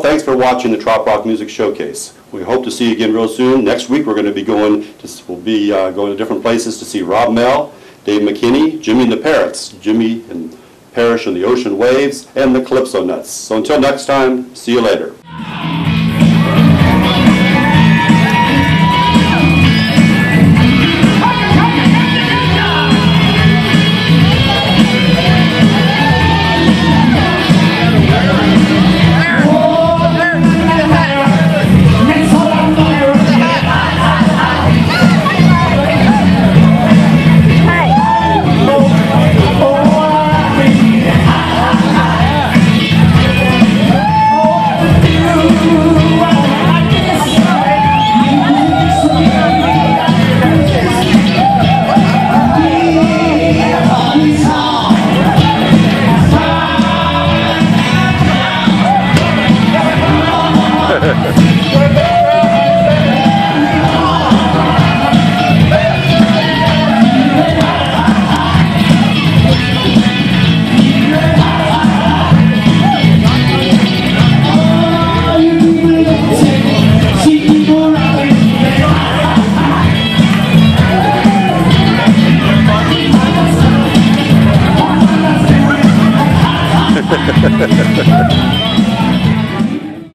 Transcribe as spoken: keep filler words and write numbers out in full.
thanks for watching the Trop Rock Music Showcase. We hope to see you again real soon. Next week we're going to be going to, we'll be uh, going to different places to see Rob Mel, Dave McKinney, Jimmy and the Parrots, Jimmy and Parrish and the Ocean Waves, and the Calypso Nuts. So until next time, see you later.